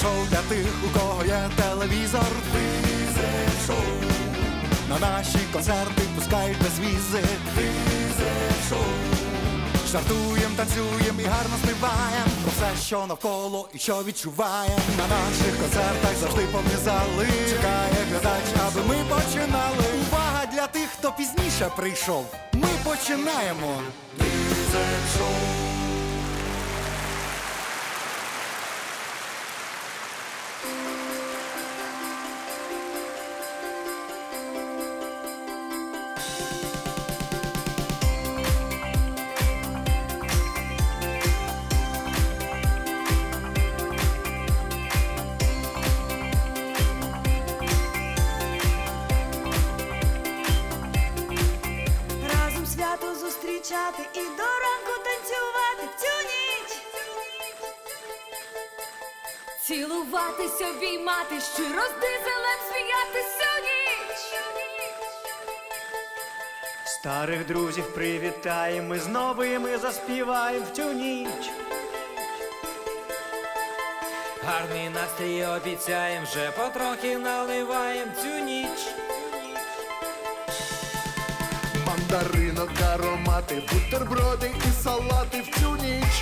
шоу для тих, у кого є телевізор. Візе шоу. На наші концерти пускають без візи. Візе шоу. Жартуєм, танцюєм і гарно співаєм про все, що навколо і що відчуваєм. На наших концертах завжди повні зали. Чекає глядач, аби ми починали. Увага для тих, хто пізніше прийшов. Ми починаємо. Візе шоу. І до ранку танцювати в цю ніч. Цілуватись, обіймати, щиро з дизелем сміятись всю ніч. Старих друзів привітаємо, з новими заспіваємо в цю ніч. Гарний настрій обіцяєм, вже потрохи наливаєм цю ніч. Мандаринок, аромати, бутерброди і салати в цю ніч.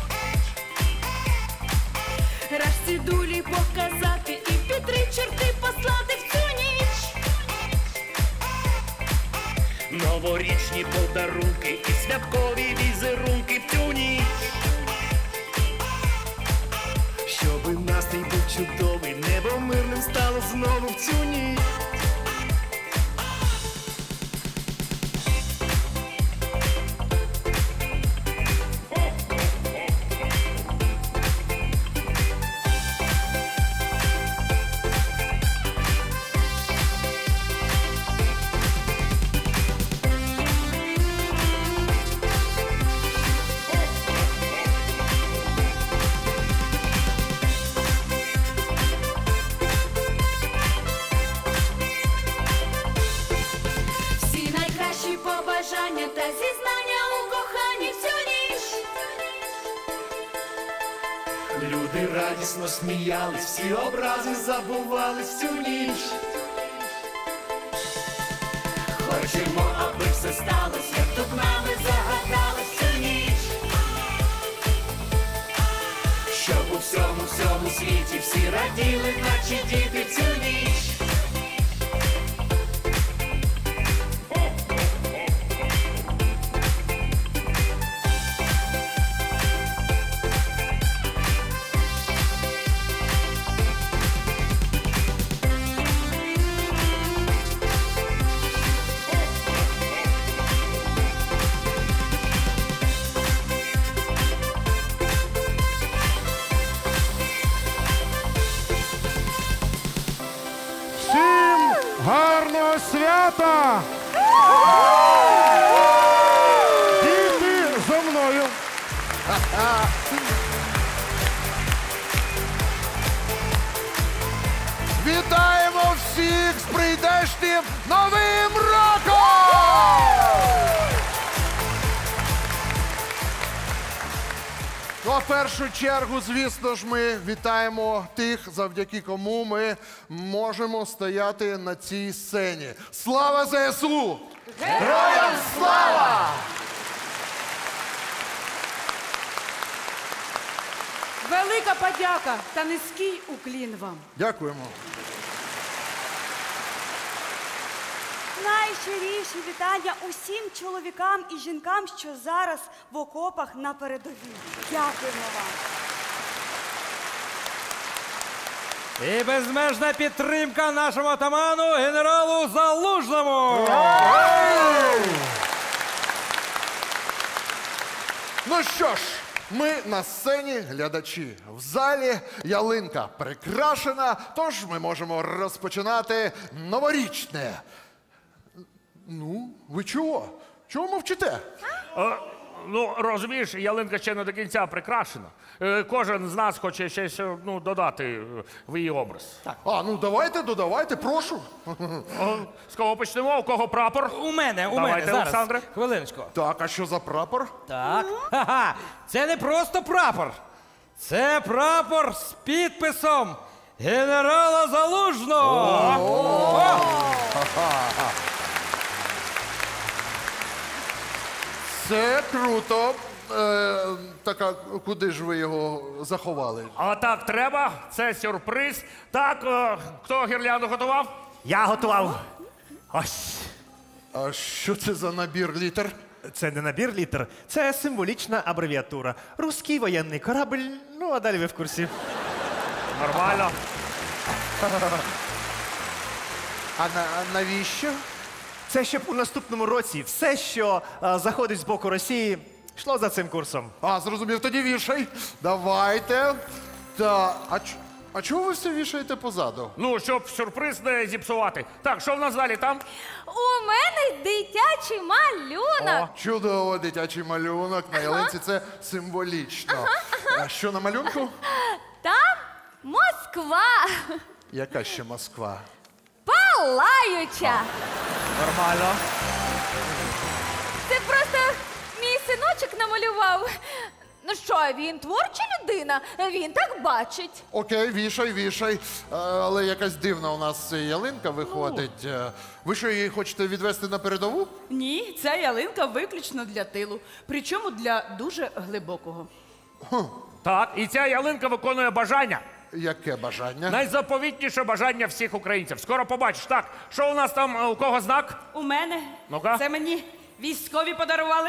Рашці дулі показати і під 3 чорти послати в цю ніч. Новорічні подарунки і святкові візерунки в цю ніч. Щоби настрій був чудовий, небо мирним стало знову в цю ніч. Та зізнання у коханні всю ніч. Люди радісно сміялись, всі образи забували всю ніч. Хочемо, аби все сталося, як тут нами загадали всю ніч. Щоб у всьому світі всі раділи, наче діти всю ніч. Гарного свята! Діти зо мною! Вітаємо всіх з прийдешнім Новим роком! Ну, а в першу чергу, звісно ж, ми вітаємо тих, завдяки кому ми можемо стояти на цій сцені. Слава ЗСУ! Героям слава! Велика подяка та низький уклін вам. Дякуємо. Найщиріші вітання усім чоловікам і жінкам, що зараз в окопах на передовій. Дякуємо вам. І безмежна підтримка нашому атаману генералу Залужному. Ну що ж, ми на сцені, глядачі в залі, ялинка прикрашена, тож ми можемо розпочинати новорічне. Ну, ви чого? Чого мовчите? Ну, розумієш, ялинка ще не до кінця прикрашена. Кожен з нас хоче щось додати в її образ. Так. Ну додавайте, прошу. З кого почнемо? У кого прапор? У мене, Давайте, зараз. Олександре. Хвилиночку. Так, а що за прапор? Так. Ха-ха. Це не просто прапор. Це прапор з підписом генерала Залужного. Це круто. Так, а куди ж ви його заховали? А так треба, це сюрприз. Так, хто гірлянду готував? Я готував. Ось. А що це за набір літер? Це не набір літер, це символічна абревіатура. Руський воєнний корабль, ну а далі ви в курсі. Нормально. А навіщо? Це щоб у наступному році все, що заходить з боку Росії, йшло за цим курсом. А, зрозумів, тоді вішай. Давайте. А чого ви все вішаєте позаду? Ну, щоб сюрприз не зіпсувати. Так, що в нас далі там? У мене дитячий малюнок. Чудово, дитячий малюнок. На ялинці це символічно. А що на малюнку? Там Москва. Яка ще Москва? Палаюча. Нормально. Це просто мій синочок намалював. Ну що, він творча людина, він так бачить. Окей, вішай. Але якась дивна у нас ялинка виходить. Ви що, її хочете відвести на передову? Ні, ця ялинка виключно для тилу. Причому для дуже глибокого. Так, і ця ялинка виконує бажання. Яке бажання? Найзаповітніше бажання всіх українців. Скоро побачиш. Так, що у нас там, у кого знак? У мене. Ну-ка. Це мені військові подарували.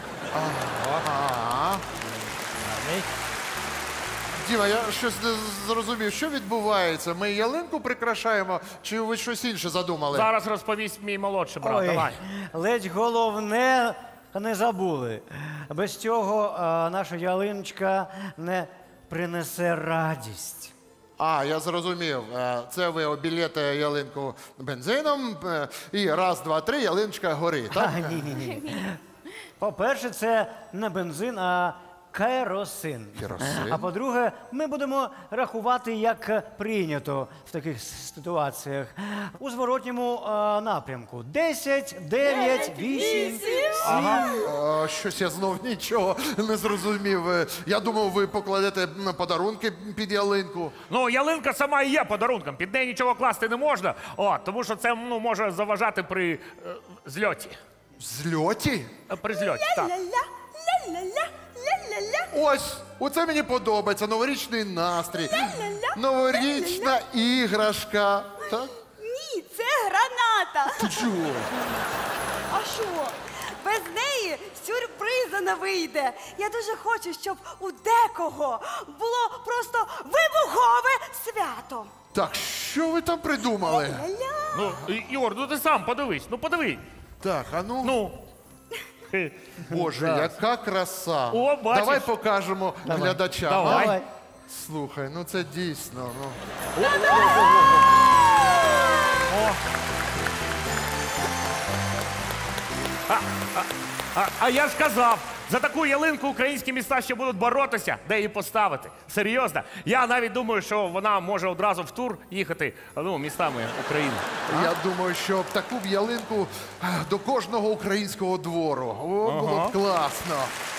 Діма, я щось не зрозумів, що відбувається? Ми ялинку прикрашаємо, чи ви щось інше задумали? Зараз розповість мій молодший брат. Давай. Ледь головне не забули. Без цього наша ялиночка не принесе радість. А, я зрозумів. Це ви обілєте ялинку бензином, і раз, два, три, ялиночка горить, так? Ні. По-перше, це не бензин, а керосин. Керосин? А по-друге, ми будемо рахувати, як прийнято в таких ситуаціях. У зворотньому напрямку. 10, 9, 8, 7. Щось я знов нічого не зрозумів. Я думав, ви покладете подарунки під ялинку. Ну, ялинка сама і є подарунком. Під неї нічого класти не можна. Тому що це може заважати при зльоті. Зльоті? При зльоті, так. Ось, оце мені подобається. Новорічний настрій. Новорічна іграшка. Так? Ні, це граната. Ти чого? А що? Без неї сюрприза не вийде. Я дуже хочу, щоб у декого було просто вибухове свято. Так, що ви там придумали? Ля-ля. Ну, Ігор, ну ти сам подивись. Ну, подивись. Так, а ну. Ну. Боже, яка краса. О, бачиш? Давай покажемо глядачам. Давай. а? Слухай, ну це дійсно. А я ж казав, за таку ялинку українські міста ще будуть боротися, де її поставити. Серйозно. Я навіть думаю, що вона може одразу в тур їхати, містами України. Я думаю, що таку б ялинку до кожного українського двору. О, було б класно.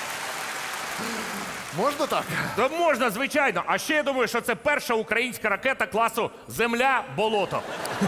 Можна так? Та можна, звичайно. А ще я думаю, що це перша українська ракета класу Земля-болото.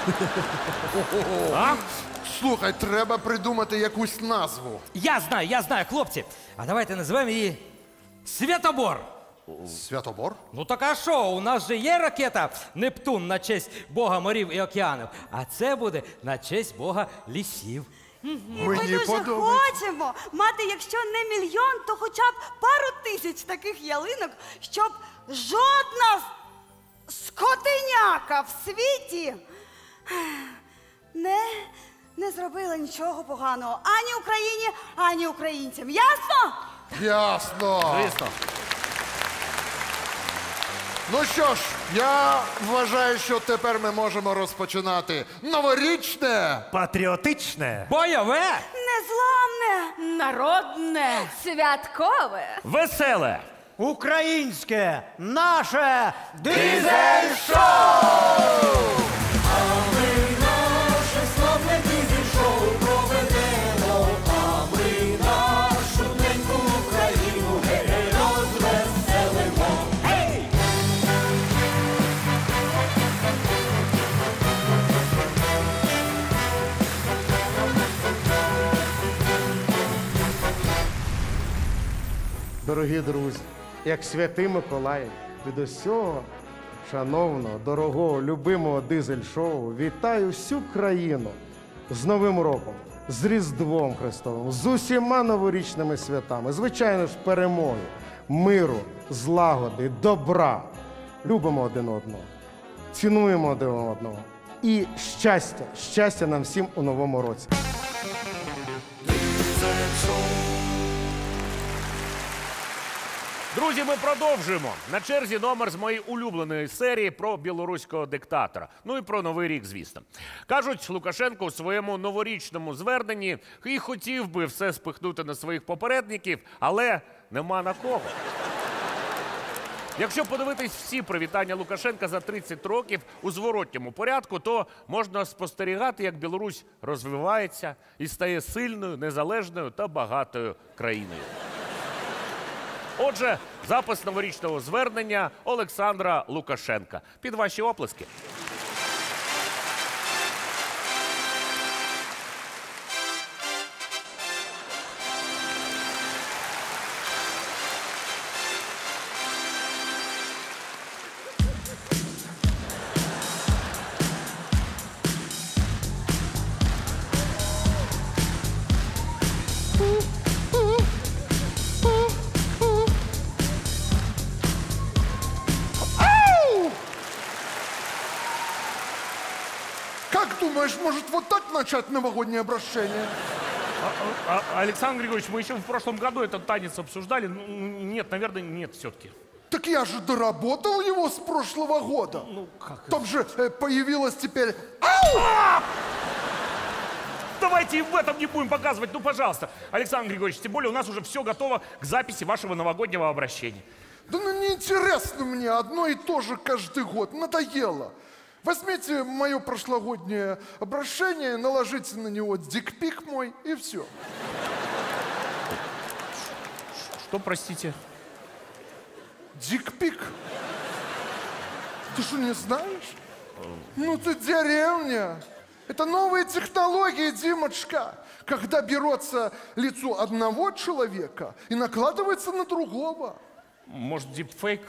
А? Слухай, треба придумати якусь назву. Я знаю, хлопці. А давайте назвемо її Святобор. Святобор? Ну так а що, у нас же є ракета Нептун на честь Бога морів і океанів, а це буде на честь Бога лісів. Ми дуже хочемо мати, якщо не мільйон, то хоча б пару тисяч таких ялинок, щоб жодна скотиняка в світі не зробила нічого поганого ані Україні, ані українцям. Ясно? Ясно. Звісно. Ну що ж, я вважаю, що тепер ми можемо розпочинати новорічне. Патріотичне. Бойове! Незламне. Народне. Святкове. Веселе. Українське, наше дизель-шоу! дорогі друзі, як святий Миколай, від усього шановного, дорогого, любимого дизель-шоу вітаю всю країну з Новим роком, з Різдвом Христовим, з усіма новорічними святами, звичайно ж, перемоги, миру, злагоди, добра. Любимо один одного, цінуємо один одного. І щастя, щастя нам всім у новому році. Друзі, ми продовжуємо. На черзі номер з моєї улюбленої серії про білоруського диктатора. Ну і про Новий рік, звісно. Кажуть, Лукашенко у своєму новорічному зверненні і хотів би все спихнути на своїх попередників, але нема на кого. Якщо подивитись всі привітання Лукашенка за 30 років у зворотньому порядку, то можна спостерігати, як Білорусь розвивається і стає сильною, незалежною та багатою країною. Отже, запис новорічного звернення Олександра Лукашенка. Під ваші оплески. Как думаешь, может вот так начать новогоднее обращение? Александр Григорьевич, мы еще в прошлом году этот танец обсуждали. Ну, нет, наверное, нет все-таки. Так я же доработал его с прошлого года. Ну, как? Там же появилась теперь... Давайте и в этом не будем показывать, ну, пожалуйста. Александр Григорьевич, тем более у нас уже все готово к записи вашего новогоднего обращения. Да ну неинтересно мне одно и то же каждый год. Надоело. Возьмите мое прошлогоднее обращение, наложите на него дикпик мой и все. Что, простите? Дикпик? Ты что, не знаешь? Ну ты деревня. Это новые технологии, Димочка. Когда берется лицо одного человека и накладывается на другого. Может, дипфейк?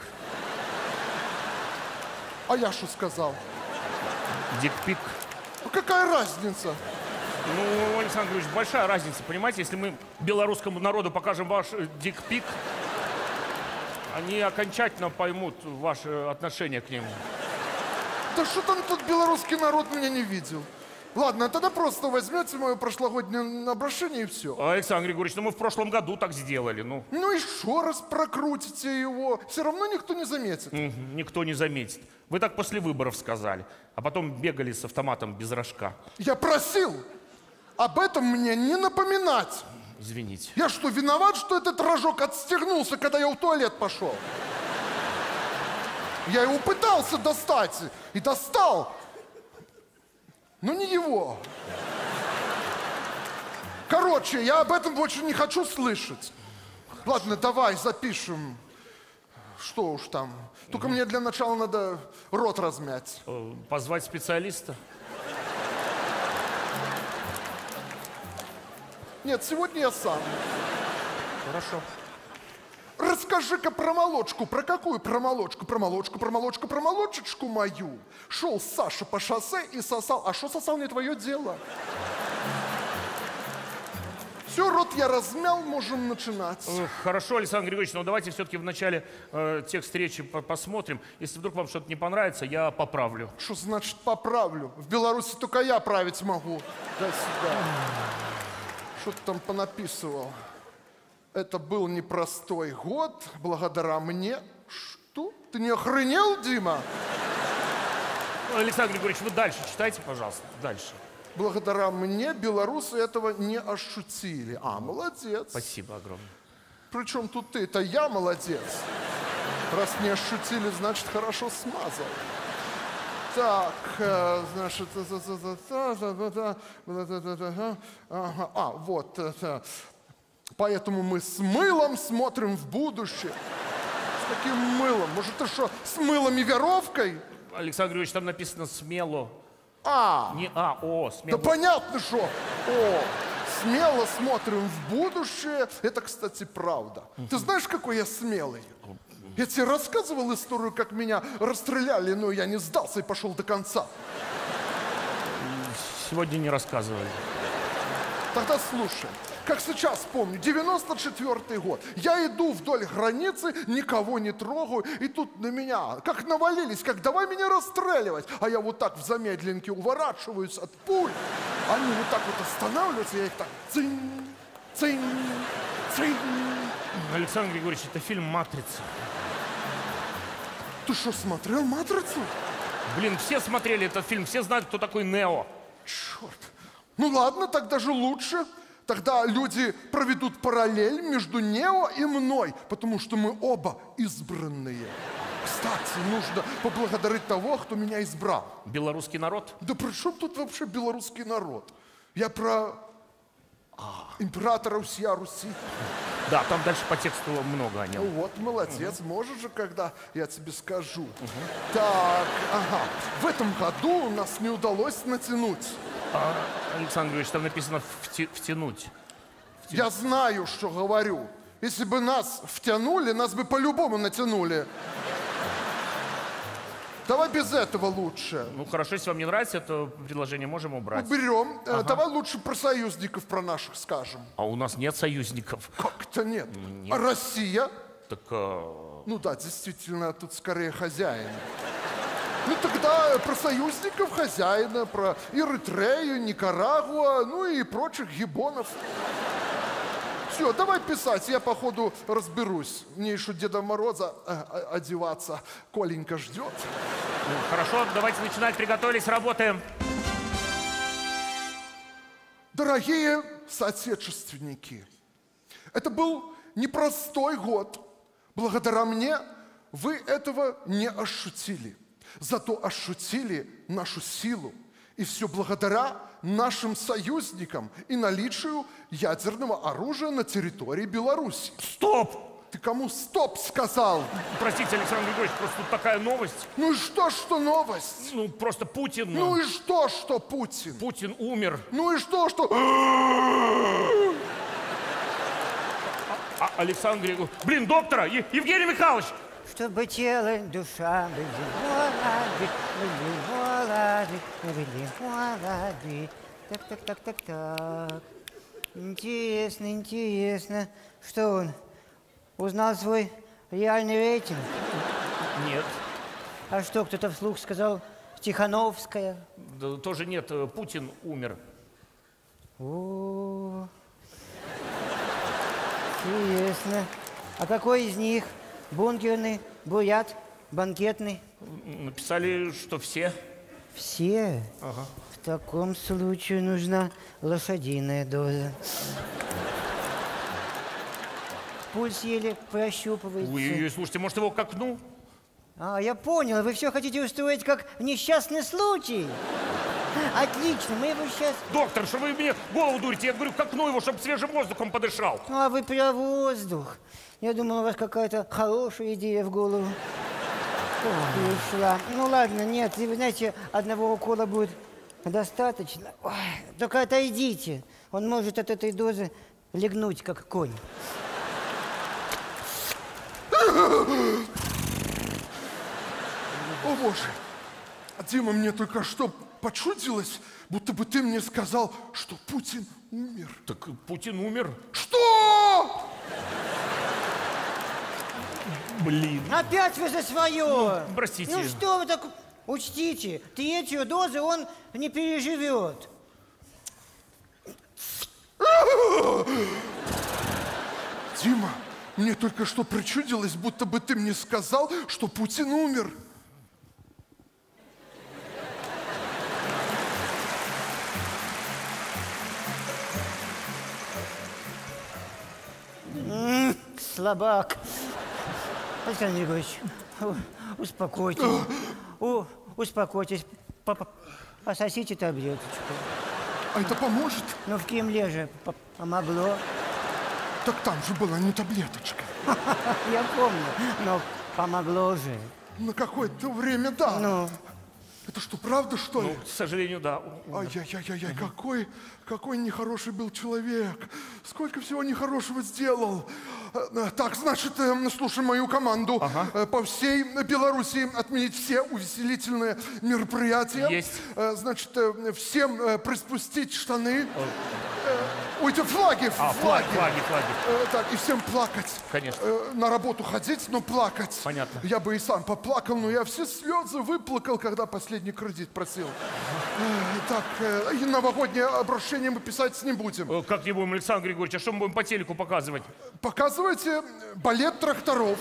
А я что сказал? Дикпик. А какая разница? Ну, Александр Григорьевич, большая разница, понимаете? Если мы белорусскому народу покажем ваш дикпик, они окончательно поймут ваше отношение к нему. Да что там тут белорусский народ меня не видел? Ладно, тогда просто возьмете мое прошлогоднее обращение и все. Александр Григорьевич, ну мы в прошлом году так сделали, ну. Ну еще раз прокрутите его. Все равно никто не заметит. Никто не заметит. Вы так после выборов сказали, а потом бегали с автоматом без рожка. Я просил об этом мне не напоминать. Извините. Я что, виноват, что этот рожок отстегнулся, когда я в туалет пошел? Я его пытался достать и достал. Но не его. Короче, я об этом больше не хочу слышать. Ладно, давай запишем. Что уж там. Только мне для начала надо рот размять. Позвать специалиста? Нет, сегодня я сам. Хорошо. Расскажи-ка про молочку. Про какую про молочку? Про молочку, про молочку, про молочечку мою. Шел Саша по шоссе и сосал. А что сосал, не твое дело. Все, рот я размял, можем начинать. Хорошо, Александр Григорьевич, но давайте все-таки в начале текст встречи посмотрим. Если вдруг вам что-то не понравится, я поправлю. Что значит поправлю? В Беларуси только я править могу. Дай сюда. Что ты там понаписывал? Это был непростой год, благодаря мне. Что? Ты не охренел, Дима? Александр Григорьевич, вы дальше читайте, пожалуйста. Дальше. Благодаря мне белорусы этого не ощутили. А, молодец. Спасибо огромное. Причем тут ты? Это я молодец. Раз не ощутили, значит, хорошо смазал. Так, значит... А, вот. Поэтому мы с мылом смотрим в будущее. С каким мылом? Может, ты что, с мылом и веровкой? Александр Григорьевич, там написано «смело». А. Не «а», «о», «смело». Да понятно, что. О. Смело смотрим в будущее. Это, кстати, правда. Ты знаешь, какой я смелый? Я тебе рассказывал историю, как меня расстреляли, но я не сдался и пошел до конца. Сегодня не рассказывали. Тогда слушай. Как сейчас помню, 94-й год. Я иду вдоль границы, никого не трогаю, и тут на меня, как навалились, как давай меня расстреливать. А я вот так в замедленке уворачиваюсь от пуль. Они вот так вот останавливаются, я их так цинь, цинь, цинь. Александр Григорьевич, это фильм «Матрица». Ты что, смотрел «Матрицу»? Блин, все смотрели этот фильм, все знают, кто такой Нео. Черт. Ну ладно, так даже лучше. Тогда люди проведут параллель между Нео и мной, потому что мы оба избранные. Кстати, нужно поблагодарить того, кто меня избрал. Белорусский народ? Да при чем тут вообще белорусский народ? Я про императора всея Руси. Да, там дальше по тексту много о нем. Ну вот, молодец, можешь же, когда я тебе скажу. Так, ага. В этом году нас не удалось натянуть. Александр Григорьевич, там написано «втянуть». Я знаю, что говорю. Если бы нас втянули, нас бы по-любому натянули. Давай без этого лучше. Ну хорошо, если вам не нравится это предложение, можем убрать. Уберем. Давай лучше про союзников, про наших скажем. А у нас нет союзников. Как-то нет. Нет. А Россия? Так... Ну да, действительно, тут скорее хозяин. Ну тогда про союзников хозяина, про Эритрею, Никарагуа, ну и прочих гибонов. Все, давай писать, я походу разберусь. Мне еще Деда Мороза одеваться. Коленька ждет. Ну, хорошо, давайте начинать, приготовились, работаем. Дорогие соотечественники, это был непростой год. Благодаря мне вы этого не ощутили. Зато ощутили нашу силу. И все благодаря нашим союзникам и наличию ядерного оружия на территории Беларуси. Стоп! Ты кому стоп сказал? Простите, Александр Григорьевич, просто тут такая новость. Ну и что новость? Ну, просто Путин... Ну и что Путин? Путин умер. Ну и что? Александр Григорьевич... Блин, доктора! Евгений Михайлович! Чтобы тело, душа были молоды. Так. Интересно. Что он? Узнал свой реальный рейтинг? Нет. А что, кто-то вслух сказал? Тихановская? Да, тоже нет, Путин умер. О, интересно. А какой из них? Бункерный, бурят, банкетный? Написали, что все. Все? Ага. В таком случае нужна лошадиная доза. Пульс еле прощупывается. Ой, слушайте, может его к окну? А, я понял, вы все хотите устроить как несчастный случай. Отлично, мы его сейчас... Доктор, что вы мне голову дурите? Я говорю, к окну его, чтобы свежим воздухом подышал. А вы про воздух. Я думал, у вас какая-то хорошая идея в голову пришла. Ну ладно, нет, вы знаете, одного укола будет достаточно. Ой, только отойдите. Он может от этой дозы легнуть, как конь. О, Боже! Дима, мне только что почудилось, будто бы ты мне сказал, что Путин умер. Так Путин умер. Что? Блин. Опять вы за свое! Ну, простите. Ну что вы так... Учтите, третью дозу он не переживет. Дима, мне только что причудилось, будто бы ты мне сказал, что Путин умер. Слабак. Александр Григорьевич, успокойтесь. Успокойтесь. Пососите таблеточку. А это поможет? Ну, в Кремле же помогло. Так там же была не таблеточка. Я помню, но помогло же. На какое-то время, да. Ну, Это что, правда, что ли? Ну, к сожалению, да. Ай-яй-яй-яй, какой нехороший был человек. Сколько всего нехорошего сделал. Так, значит, слушай мою команду. По всей Беларуси отменить все увеселительные мероприятия. Есть. Значит, всем приспустить штаны. Ой, это флаги. Флаги. Так, и всем плакать. Конечно. На работу ходить, но плакать. Понятно. Я бы и сам поплакал, но я все слезы выплакал, когда последний кредит просил. Так, и новогоднее обращение мы писать не будем. Как не будем, Александр Григорьевич, а что мы будем по телеку показывать? Показывайте балет тракторов.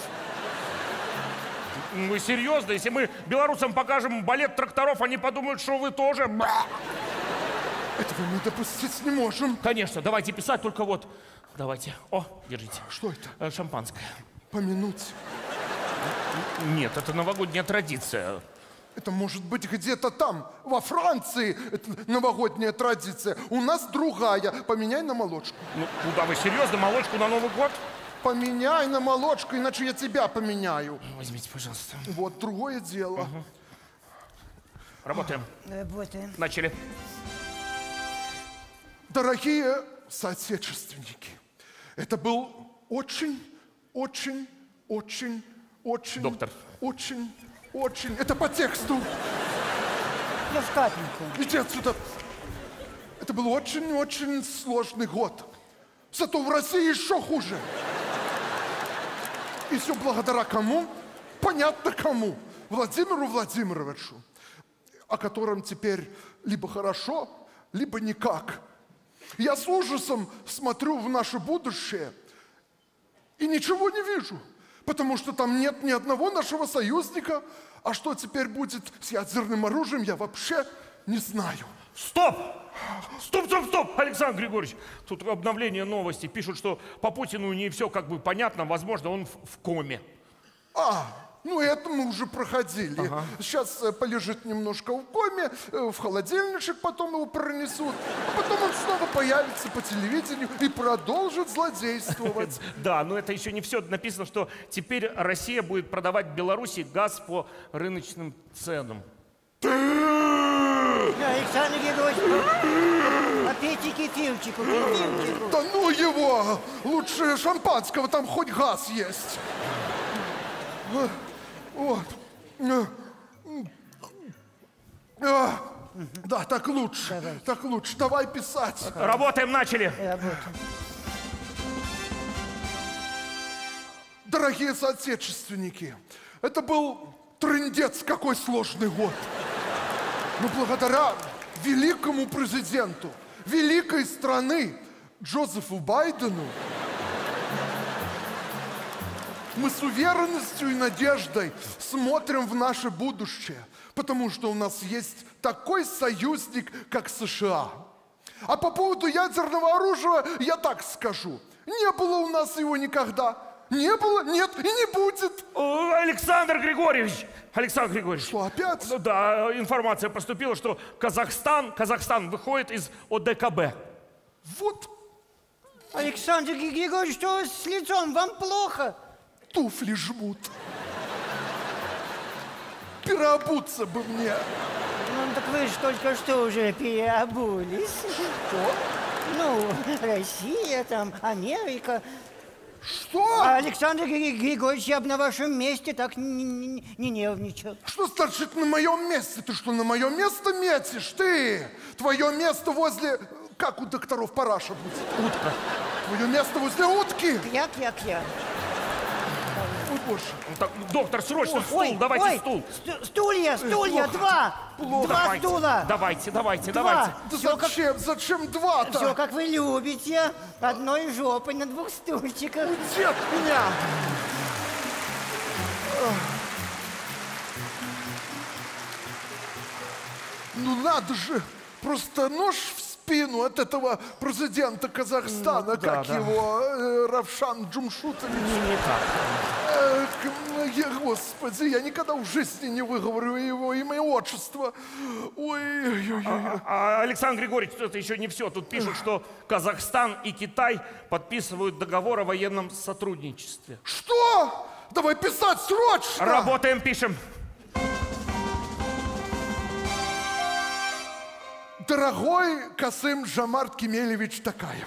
Вы серьезно? Если мы белорусам покажем балет тракторов, они подумают, что вы тоже... Этого мы допустить не можем. Конечно, давайте писать, только вот... Давайте. О, держите. Что это? Шампанское. Помянуть. Нет, это новогодняя традиция. Это может быть где-то там, во Франции, это новогодняя традиция. У нас другая. Поменяй на молочку. Ну, куда вы серьезно? Молочку на Новый год? Поменяй на молочку, иначе я тебя поменяю. Возьмите, пожалуйста. Вот, другое дело. Работаем. Работаем. Начали. Дорогие соотечественники, это был очень... Доктор. Очень... Это по тексту. Я в капельку. Иди отсюда. Это был очень сложный год. Зато в России еще хуже. И все благодаря кому? Понятно кому. Владимиру Владимировичу, о котором теперь либо хорошо, либо никак. Я с ужасом смотрю в наше будущее и ничего не вижу, потому что там нет ни одного нашего союзника. А что теперь будет с ядерным оружием, я вообще не знаю. Стоп! Стоп! Александр Григорьевич, тут обновление новостей. Пишут, что по Путину не все как бы понятно. Возможно, он в коме. Ну это мы уже проходили. Сейчас полежит немножко в коме, в холодильничек потом его пронесут, а потом он снова появится по телевидению и продолжит злодействовать. Да, но это еще не все. Написано, что теперь Россия будет продавать Беларуси газ по рыночным ценам. Александр Григорьевич, попейте кефирчику. Да ну его! Лучше шампанского, там хоть газ есть. Вот. Да, так лучше. Давайте. Так лучше. Давай писать. Работаем, начали. Работаем. Дорогие соотечественники, это был трындец, какой сложный год. Но благодаря великому президенту великой страны Джозефу Байдену мы с уверенностью и надеждой смотрим в наше будущее, потому что у нас есть такой союзник, как США. А по поводу ядерного оружия я так скажу. Не было у нас его никогда. Не было, нет и не будет. Александр Григорьевич! Александр Григорьевич. Что, опять? Ну, да, информация поступила, что Казахстан выходит из ОДКБ. Вот. Александр Григорьевич, что с лицом? Вам плохо? Туфли жмут. Переобуться бы мне. Ну, так вы же только что уже переобулись. Что? Ну, Россия, там, Америка. Что? Александр Григорьевич, я бы на вашем месте так не нервничал. Что значит на моем месте? Ты что, на мое место метишь? Ты! Твое место возле... Как у докторов параша будет? Утка. Твое место возле утки. Я. Ой, боже. Так, доктор, срочно стул, давайте стул. Стулья, два. Два стула. Давайте. Да зачем два-то? Все, как вы любите. Одной жопой на двух стульчиках. Дед меня! Ну надо же! Просто нож в спину от этого президента Казахстана, его, Равшан Джумшутович. Не так. Господи, я никогда в жизни не выговорю его имя и отчество. Ой. Александр Григорьевич, это еще не все. Тут пишут, что Казахстан и Китай подписывают договор о военном сотрудничестве. Что? Давай писать срочно! Работаем, пишем. Дорогой Касым Жомарт Кемелевич Токаев.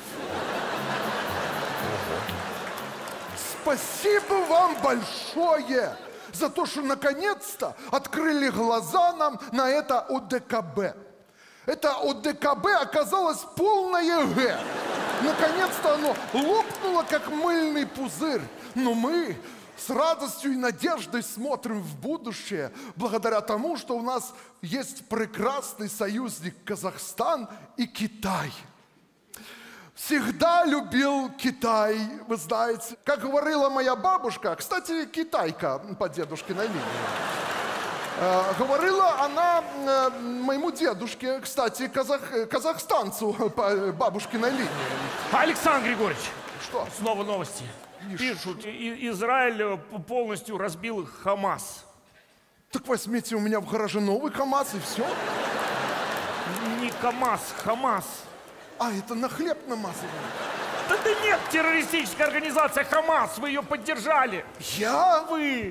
Спасибо вам большое за то, что наконец-то открыли глаза нам на это ОДКБ. Это ОДКБ оказалось полное Г. Наконец-то оно лопнуло, как мыльный пузырь. Но мы с радостью и надеждой смотрим в будущее, благодаря тому, что у нас есть прекрасный союзник Казахстан и Китай. Всегда любил Китай, вы знаете. Как говорила моя бабушка, кстати, китайка по дедушкиной линии. Говорила она моему дедушке, кстати, казахстанцу по бабушкиной линии. Александр Григорьевич, что? Снова новости. Пишут, Израиль полностью разбил Хамас. Так возьмите у меня в гараже новый КамАЗ и все. Не КамАЗ, Хамас. А, это на хлеб намазывали. Да нет, террористическая организация Хамас, вы ее поддержали. Я? Вы.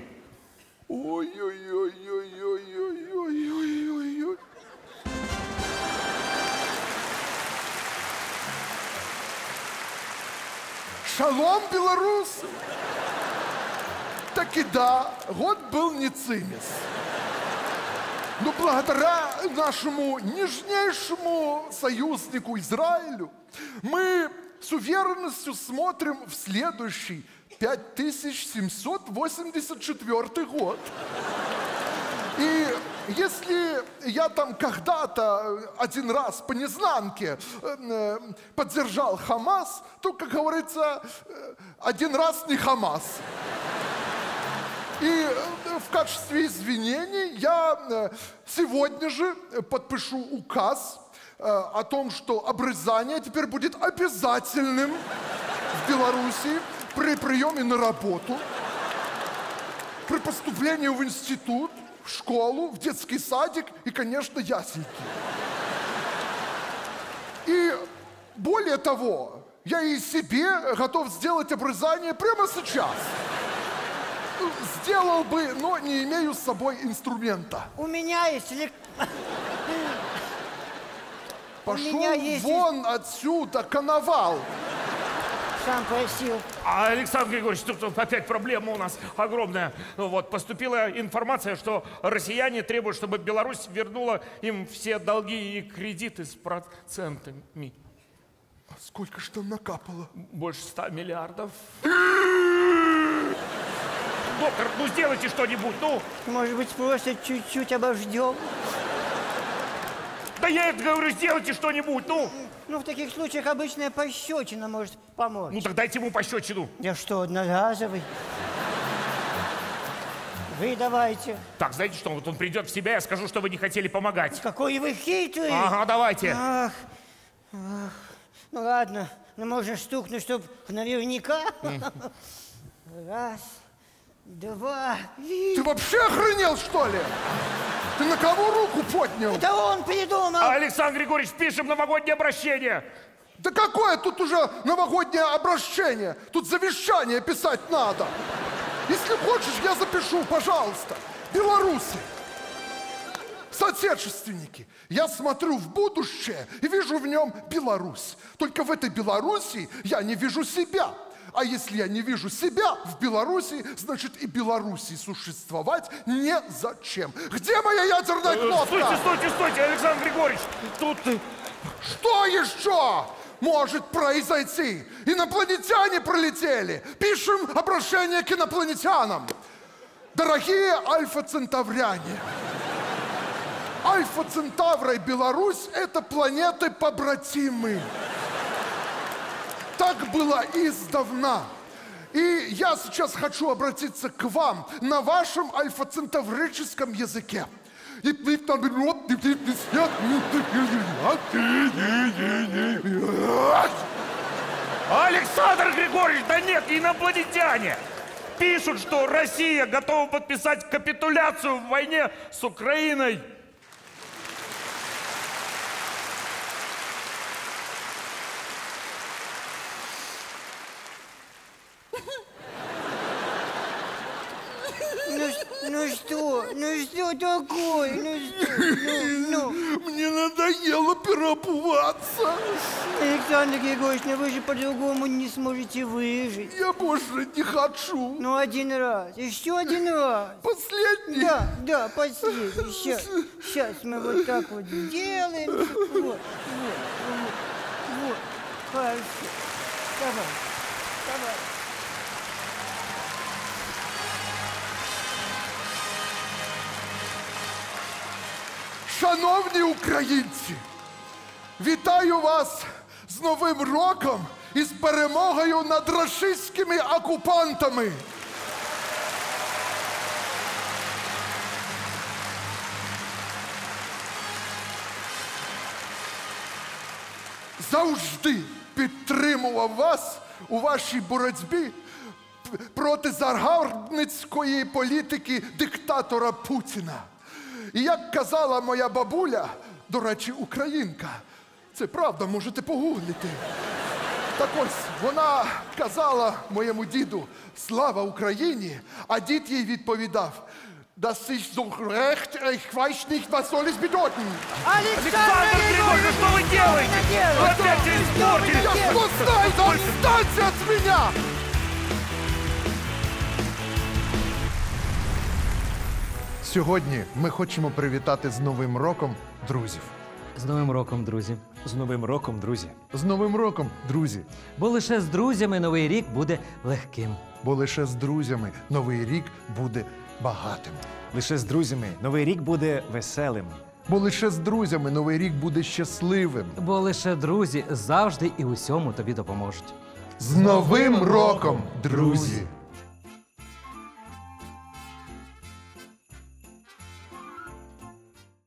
Ой-ой-ой-ой-ой-ой-ой-ой-ой. Шалом, белорусы! Так и да, год был не цимис. Но благодаря нашему нежнейшему союзнику Израилю мы с уверенностью смотрим в следующий 5784 год. И если я там когда-то один раз по незнанке поддержал Хамас, то, как говорится, один раз не Хамас. И в качестве извинений я сегодня же подпишу указ о том, что обрезание теперь будет обязательным в Беларуси при приеме на работу, при поступлении в институт, в школу, в детский садик и, конечно, ясельки. И более того, я и себе готов сделать обрезание прямо сейчас. Сделал бы, но не имею с собой инструмента. У меня есть Пошел вон отсюда, коновал. Сам просил. Александр Григорьевич, тут опять проблема у нас огромная. Вот, поступила информация, что россияне требуют, чтобы Беларусь вернула им все долги и кредиты с процентами. Сколько ж там накапало? Больше 100 миллиардов. Доктор, ну сделайте что-нибудь, ну. Может быть, просто чуть-чуть обождем? Да я это говорю, сделайте что-нибудь, ну. Ну, в таких случаях обычная пощечина может помочь. Ну, так дайте ему пощечину. Я что, одноразовый? Вы давайте. Так, знаете что, вот он придет в себя, я скажу, что вы не хотели помогать. Какой вы хитрый. Ага, давайте. Ах. Ну, ладно, ну можно стукнуть, чтоб наверняка. Раз, два. Ты вообще охренел, что ли? Ты на кого руку поднял? Это он придумал. Александр Григорьевич, пишем новогоднее обращение. Да какое тут уже новогоднее обращение? Тут завещание писать надо. Если хочешь, я запишу, пожалуйста. Белорусы, соотечественники, я смотрю в будущее и вижу в нем Беларусь. Только в этой Беларуси я не вижу себя. А если я не вижу себя в Беларуси, значит и Беларуси существовать незачем. Где моя ядерная кнопка? Стойте, стойте, стойте, Александр Григорьевич. Тут... Что еще может произойти? Инопланетяне прилетели. Пишем обращение к инопланетянам. Дорогие альфа-центавряне, Альфа-Центавра и Беларусь – это планеты-побратимы. Так было издавна. И я сейчас хочу обратиться к вам на вашем альфа-центаврическом языке. Александр Григорьевич, да нет, инопланетяне! Пишут, что Россия готова подписать капитуляцию в войне с Украиной. Ну что такое? Ну. Мне надоело переобуваться. Александр Григорьевич, ну вы же по-другому не сможете выжить. Я больше не хочу. Ну, один раз. Еще один раз. Последний? Да, последний. Сейчас мы вот так вот сделаем. Вот. Хорошо. Давай. Шановні українці, вітаю вас з Новим роком і з перемогою над рашистськими окупантами. Завжди підтримував вас у вашій боротьбі проти загарбницької політики диктатора Путіна. І як казала моя бабуля, до речі, українка, це правда, можете погуглити. Так ось, вона казала моєму діду «Слава Україні», а дід їй відповідав «Das ist so recht, ich weiß nicht, was soll es bedeuten». Александр Григорьевич, что вы делаете? Вы опять все испортили! Я что знаю, да отстаньте от меня! Сьогодні ми хочемо привітати з Новим роком друзів. З Новим роком, друзі. З Новим роком, друзі. З Новим роком, друзі! Бо лише з друзями Новий рік буде легким. Бо лише з друзями Новий рік буде багатим. Лише з друзями Новий рік буде веселим. Бо лише з друзями Новий рік буде щасливим. Бо лише друзі завжди і усьому тобі допоможуть. З Новим роком, друзі!